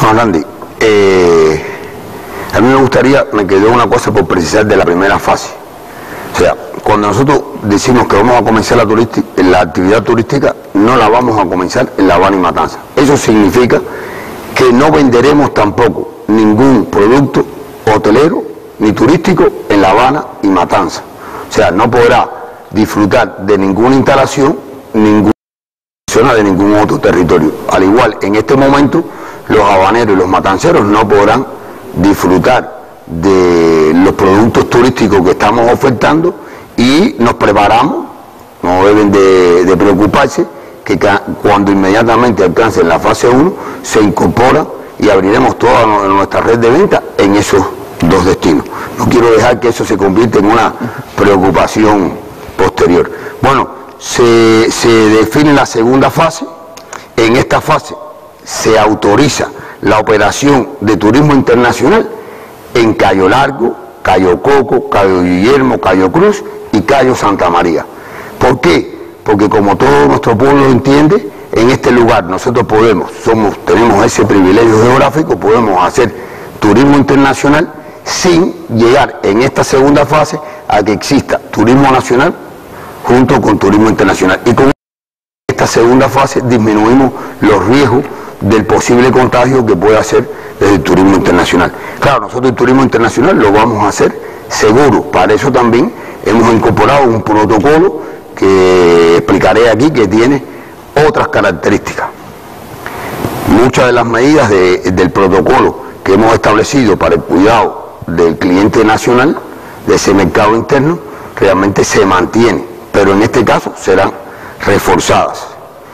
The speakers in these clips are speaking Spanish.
Juan Randy, a mí me gustaría, me quedó una cosa por precisar de la primera fase. O sea, cuando nosotros decimos que vamos a comenzar la actividad turística, no la vamos a comenzar en La Habana y Matanzas. Eso significa que no venderemos tampoco ningún producto hotelero ni turístico en La Habana y Matanzas. O sea, no podrá disfrutar de ninguna instalación, ninguna zona de ningún otro territorio. Al igual, en este momento, los habaneros y los matanceros no podrán disfrutar de los productos turísticos que estamos ofertando y nos preparamos, no deben de preocuparse, que cuando inmediatamente alcancen la fase 1 se incorpora y abriremos toda nuestra red de venta en esos dos destinos. No quiero dejar que eso se convierta en una preocupación posterior. Bueno, se define la segunda fase. En esta fase se autoriza la operación de turismo internacional en Cayo Largo, Cayo Coco, Cayo Guillermo, Cayo Cruz y Cayo Santa María. ¿Por qué? Porque como todo nuestro pueblo entiende, en este lugar nosotros tenemos ese privilegio geográfico, podemos hacer turismo internacional sin llegar en esta segunda fase a que exista turismo nacional junto con turismo internacional. Y con esta segunda fase disminuimos los riesgos del posible contagio que puede hacer desde el turismo internacional. Claro, nosotros el turismo internacional lo vamos a hacer seguro. Para eso también hemos incorporado un protocolo que explicaré aquí, que tiene otras características. Muchas de las medidas del protocolo que hemos establecido para el cuidado del cliente nacional, de ese mercado interno, realmente se mantienen, pero en este caso serán reforzadas.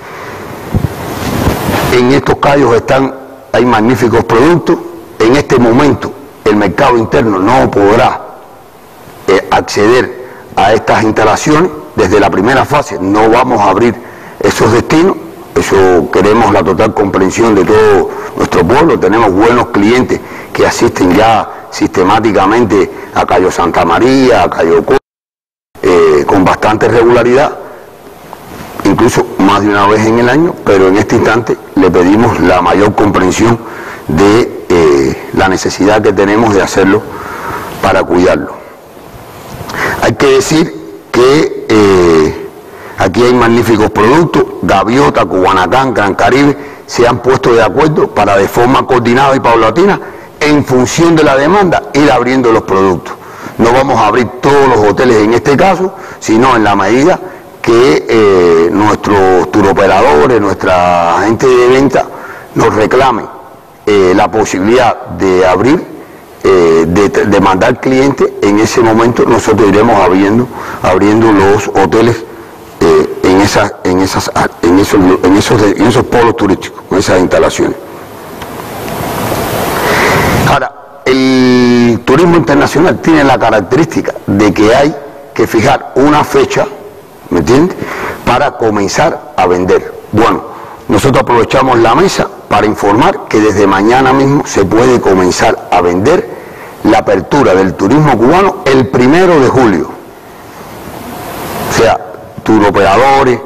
En estos cayos hay magníficos productos. En este momento el mercado interno no podrá acceder a estas instalaciones. Desde la primera fase no vamos a abrir esos destinos. Eso queremos la total comprensión de todo nuestro pueblo. Tenemos buenos clientes que asisten ya sistemáticamente a Cayo Santa María, a Cayo Coco, con bastante regularidad, incluso más de una vez en el año, pero en este instante le pedimos la mayor comprensión de la necesidad que tenemos de hacerlo para cuidarlo. Hay que decir que aquí hay magníficos productos. Gaviota, Cubanacán, Gran Caribe se han puesto de acuerdo para, de forma coordinada y paulatina, en función de la demanda, ir abriendo los productos. No vamos a abrir todos los hoteles en este caso, sino en la medida que nuestros turoperadores, nuestra gente de venta nos reclamen la posibilidad de abrir, de mandar clientes. En ese momento nosotros iremos abriendo los hoteles en esos polos turísticos, en esas instalaciones. Ahora, el turismo internacional tiene la característica de que hay que fijar una fecha, ¿me entiendes?, para comenzar a vender. Bueno, nosotros aprovechamos la mesa para informar que desde mañana mismo se puede comenzar a vender la apertura del turismo cubano el 1 de julio. O sea, turoperadores,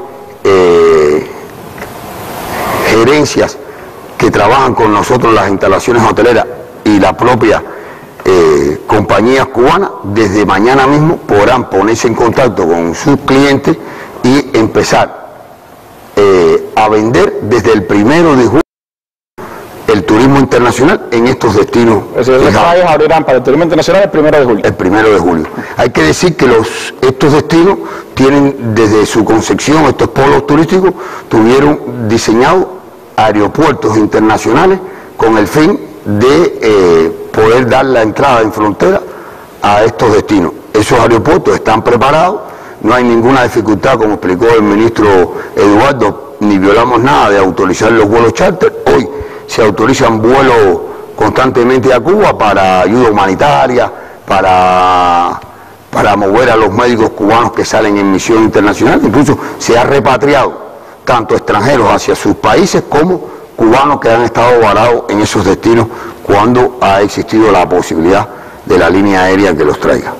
gerencias que trabajan con nosotros las instalaciones hoteleras y la propia compañías cubanas, desde mañana mismo podrán ponerse en contacto con sus clientes y empezar a vender desde el 1 de julio el turismo internacional en estos destinos. Esos calles abrirán para el turismo internacional el 1 de julio. El 1 de julio. Hay que decir que estos destinos tienen, desde su concepción, estos polos turísticos tuvieron diseñados aeropuertos internacionales con el fin de poder dar la entrada en frontera a estos destinos. Esos aeropuertos están preparados, no hay ninguna dificultad, como explicó el ministro Eduardo, ni violamos nada de autorizar los vuelos charter. Hoy se autorizan vuelos constantemente a Cuba para ayuda humanitaria, para mover a los médicos cubanos que salen en misión internacional. Incluso se ha repatriado tanto extranjeros hacia sus países como cubanos que han estado varados en esos destinos cuando ha existido la posibilidad de la línea aérea que los traiga.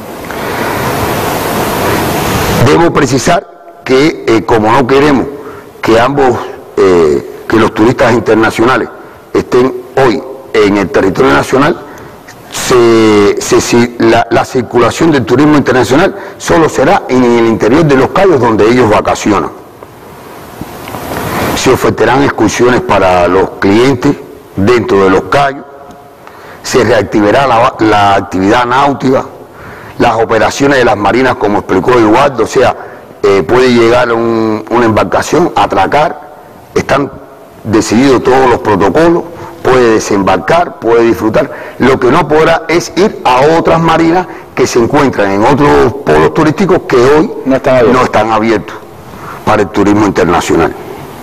Debo precisar que como no queremos que que los turistas internacionales estén hoy en el territorio nacional, la circulación del turismo internacional solo será en el interior de Los Cayos, donde ellos vacacionan. Se ofertarán excursiones para los clientes dentro de Los Cayos, se reactivará la actividad náutica, las operaciones de las marinas, como explicó Eduardo, o sea, puede llegar una embarcación, atracar, están decididos todos los protocolos, puede desembarcar, puede disfrutar. Lo que no podrá es ir a otras marinas que se encuentran en otros polos turísticos que hoy no están abiertos para el turismo internacional.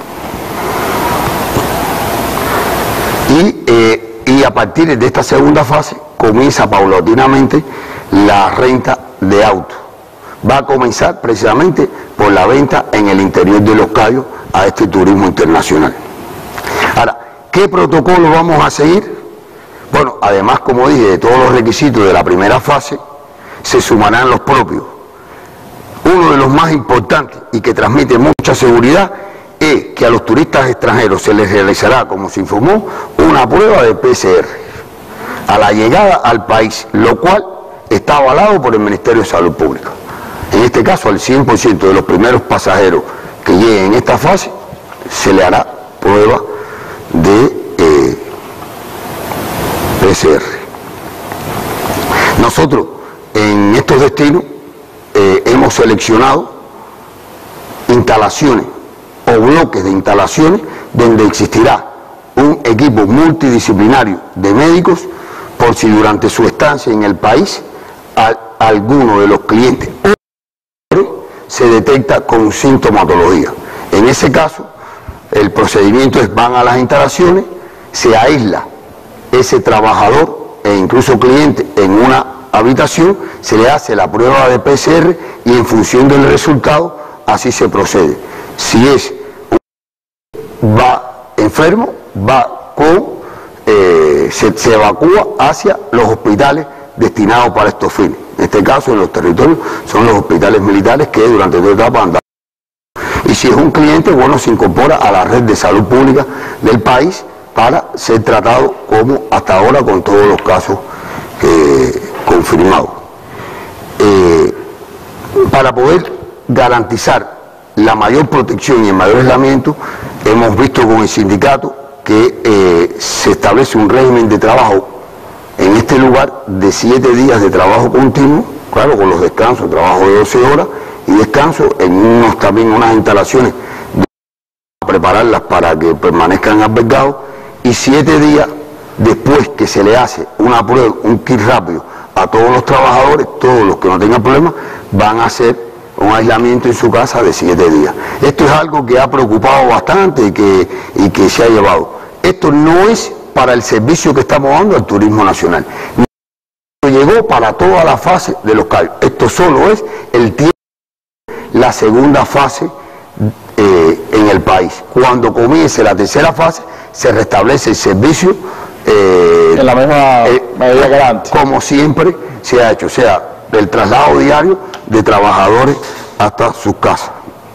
Y a partir de esta segunda fase comienza paulatinamente la renta de autos. Va a comenzar precisamente por la venta en el interior de Los Cayos a este turismo internacional. Ahora, ¿qué protocolo vamos a seguir? Bueno, además, como dije, de todos los requisitos de la primera fase, se sumarán los propios. Uno de los más importantes y que transmite mucha seguridad es que a los turistas extranjeros se les realizará, como se informó, una prueba de PCR a la llegada al país, lo cual está avalado por el Ministerio de Salud Pública. En este caso, al 100% de los primeros pasajeros que lleguen en esta fase, se le hará prueba de PCR. Nosotros, en estos destinos, hemos seleccionado instalaciones o bloques de instalaciones donde existirá un equipo multidisciplinario de médicos por si durante su estancia en el país alguno de los clientes se detecta con sintomatología. En ese caso, el procedimiento es: van a las instalaciones, se aísla ese trabajador e incluso cliente en una habitación, se le hace la prueba de PCR y en función del resultado así se procede. Si es va enfermo, va con se evacúa hacia los hospitales destinados para estos fines. En este caso, en los territorios, son los hospitales militares que durante toda etapa andan. Y si es un cliente, bueno, se incorpora a la red de salud pública del país para ser tratado como hasta ahora con todos los casos confirmados. Para poder garantizar la mayor protección y el mayor aislamiento, hemos visto con el sindicato que se establece un régimen de trabajo en este lugar de 7 días de trabajo continuo, claro, con los descansos, trabajo de 12 horas y descanso en también unas instalaciones a prepararlas para que permanezcan albergados, y 7 días después que se le hace una prueba, un kit rápido a todos los trabajadores, todos los que no tengan problemas, van a hacer un aislamiento en su casa de 7 días. Esto es algo que ha preocupado bastante y que se ha llevado. Esto no es para el servicio que estamos dando al turismo nacional. Llegó para toda la fase de Los Cayos. Esto solo es el tiempo, la segunda fase en el país. Cuando comience la tercera fase, se restablece el servicio en la misma medida que antes, como siempre se ha hecho, o sea, el traslado diario de trabajadores hasta sus casas.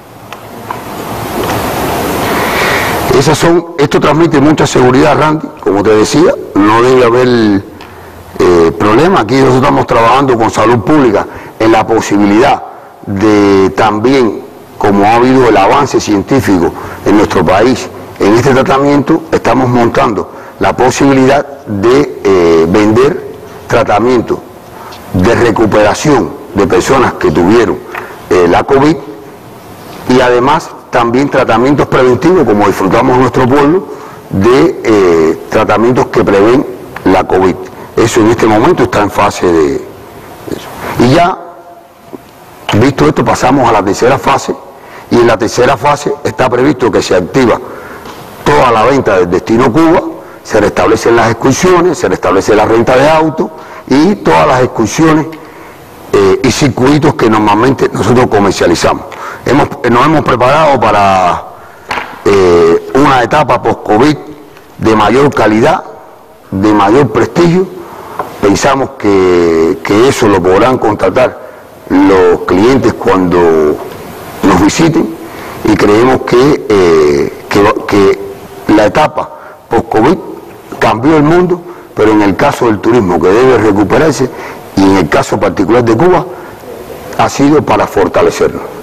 Esto transmite mucha seguridad, Randy, como te decía, no debe haber problema. Aquí nosotros estamos trabajando con salud pública en la posibilidad de también, como ha habido el avance científico en nuestro país en este tratamiento, estamos montando la posibilidad de vender tratamientos de recuperación de personas que tuvieron la COVID, y además también tratamientos preventivos, como disfrutamos en nuestro pueblo, de tratamientos que prevén la COVID. Eso en este momento está en fase de eso. Y ya, visto esto, pasamos a la tercera fase, y en la tercera fase está previsto que se activa toda la venta del destino Cuba, se restablecen las excursiones, se restablece la renta de autos y todas las excursiones y circuitos que normalmente nosotros comercializamos. Nos hemos preparado para una etapa post-COVID de mayor calidad, de mayor prestigio. Pensamos que eso lo podrán constatar los clientes cuando nos visiten, y creemos que la etapa post-COVID cambió el mundo, pero en el caso del turismo, que debe recuperarse, y en el caso particular de Cuba, ha sido para fortalecerlo.